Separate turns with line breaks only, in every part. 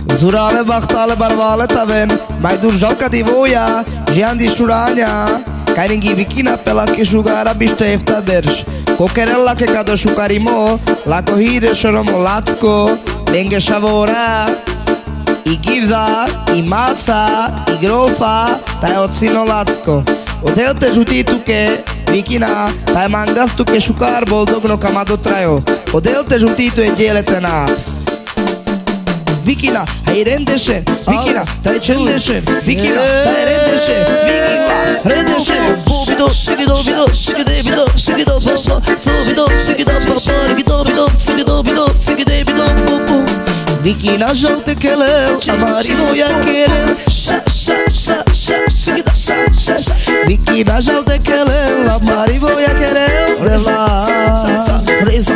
Zurale bachtale barvale taven, mai dur jalka di voja, žiandi šuranja. Kajringi vikina pela ke šugara bište efta berš. Kokerella ke kado šukarimo, lako hire šoromo lacko, lenge šavora. I giza, i maca, i grofa, taj ocino lacko. Odelte žutituke, vikina, taj mangastuke šukar bol dogno kamado trajo. Odelte žutitu je djeletena. Vikina, hai rendeshen, vikina, taj čendeshen, vikina, taj rendeshen, vikina, rendeshen. Vido, sigido, vido, sigide, vido, sigido, bobo, vido, sigida, bobo, vido, sigide, vido, bobo. Vikina žalte kelel, amari moja kerel, sigida, Vikina žalte kelel, amari moja kerel, dela, reza,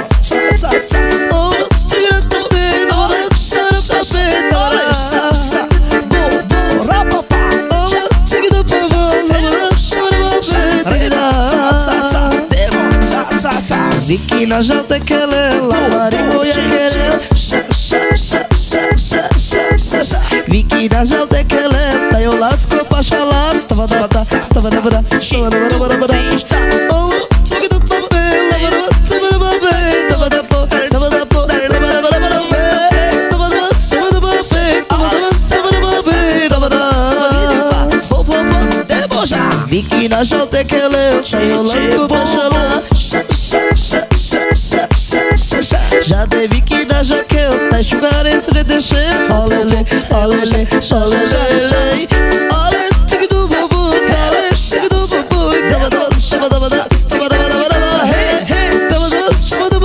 Vikina žalte kelel, amari moja kerel, Vikina žalte kelel, taj olacko pašalat, tavada, Vikina žalte kelel, taj olacko pašalat. Žade vikina žakel, taj šugare sredeše. Alele, alele, alele, ale, tigidu bobu, ale, tigidu bobu, davada, davada, hey, hey, davada,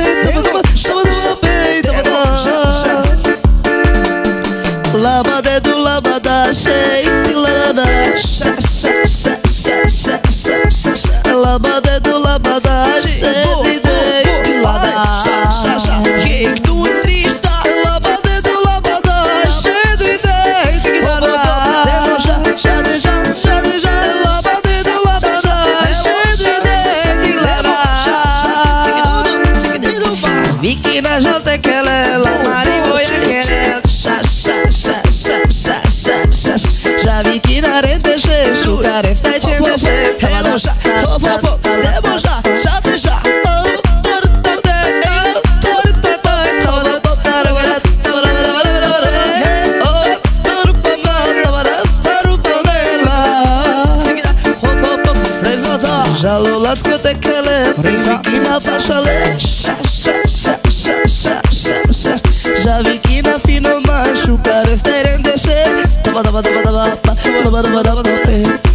labade du labada, shey, tilarada, labade du labada, shey. Vikina žalte kelel, amari moja kerel, ža vikina rendeše, šukare staj čendeše, heloša, ne možda, žateša. Žalo lacko te kelel, vikina pašale, ža vikina fino ma, šukare staj rendeše, tava,